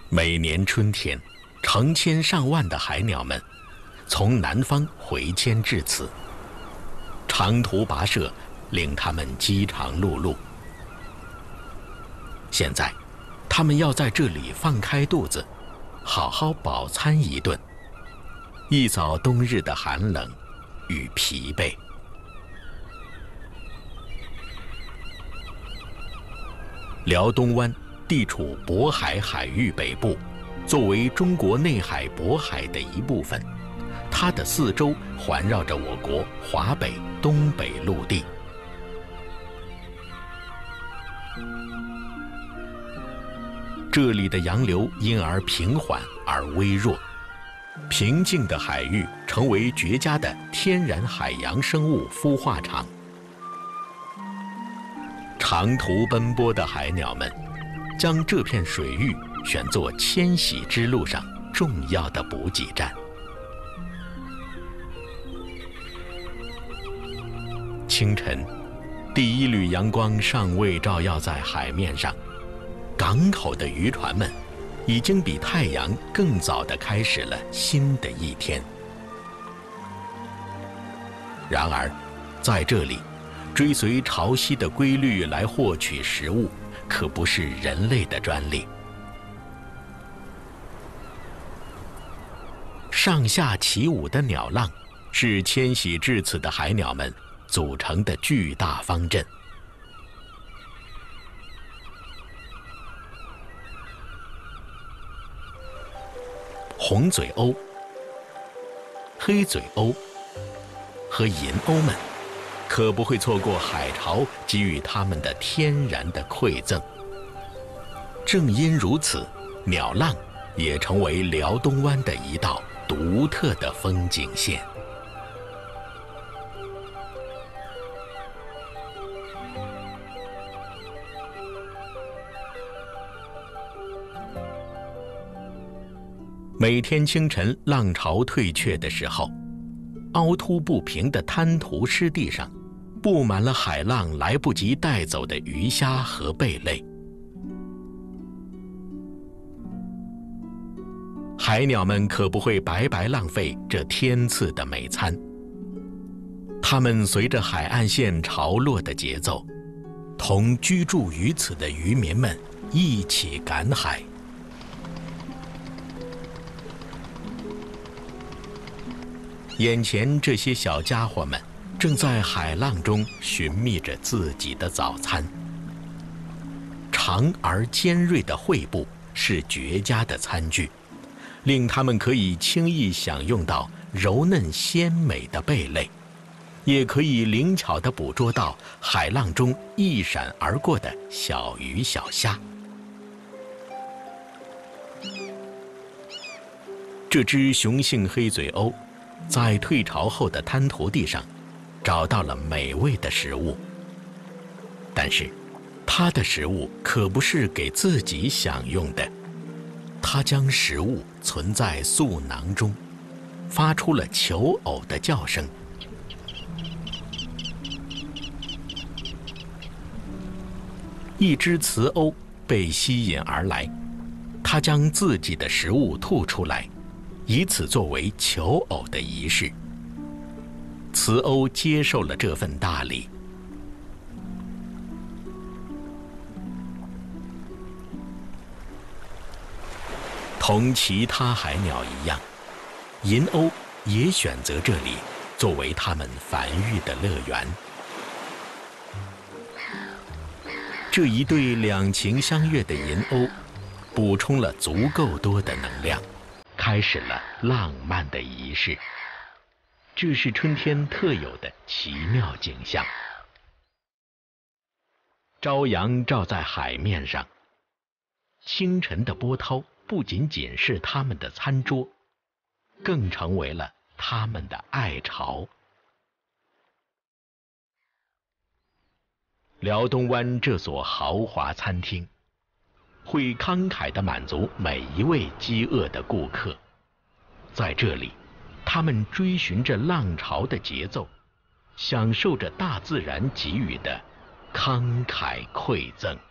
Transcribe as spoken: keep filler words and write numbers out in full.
每年春天，成千上万的海鸟们从南方回迁至此，长途跋涉令它们饥肠辘辘。现在，它们要在这里放开肚子，好好饱餐一顿，一扫冬日的寒冷与疲惫。辽东湾地处渤海海域北部，作为中国内海渤海的一部分，它的四周环绕着我国华北、东北陆地。这里的洋流因而平缓而微弱，平静的海域成为绝佳的天然海洋生物孵化场。长途奔波的海鸟们将这片水域选作迁徙之路上重要的补给站。清晨，第一缕阳光尚未照耀在海面上，港口的渔船们已经比太阳更早地开始了新的一天。然而，在这里，追随潮汐的规律来获取食物，可不是人类的专利。上下起舞的鸟浪，是迁徙至此的海鸟们组成的巨大方阵。红嘴鸥、黑嘴鸥和银鸥们可不会错过海潮给予它们的天然的馈赠。正因如此，鸟浪也成为辽东湾的一道独特的风景线。每天清晨浪潮退却的时候，凹凸不平的滩涂湿地上布满了海浪来不及带走的鱼虾和贝类。海鸟们可不会白白浪费这天赐的美餐，它们随着海岸线潮落的节奏，同居住于此的渔民们一起赶海。眼前这些小家伙们正在海浪中寻觅着自己的早餐。长而尖锐的喙部是绝佳的餐具，令他们可以轻易享用到柔嫩鲜美的贝类，也可以灵巧地捕捉到海浪中一闪而过的小鱼小虾。这只雄性黑嘴鸥在退潮后的滩涂地上找到了美味的食物，但是它的食物可不是给自己享用的，它将食物存在嗉囊中，发出了求偶的叫声。一只雌鸥被吸引而来，它将自己的食物吐出来，以此作为求偶的仪式。雌鸥接受了这份大礼。同其他海鸟一样，银鸥也选择这里作为它们繁育的乐园。这一对两情相悦的银鸥补充了足够多的能量，开始了浪漫的仪式。这是春天特有的奇妙景象。朝阳照在海面上，清晨的波涛不仅仅是它们的餐桌，更成为了它们的爱巢。辽东湾这所豪华餐厅会慷慨地满足每一位饥饿的顾客。在这里，他们追寻着浪潮的节奏，享受着大自然给予的慷慨馈赠。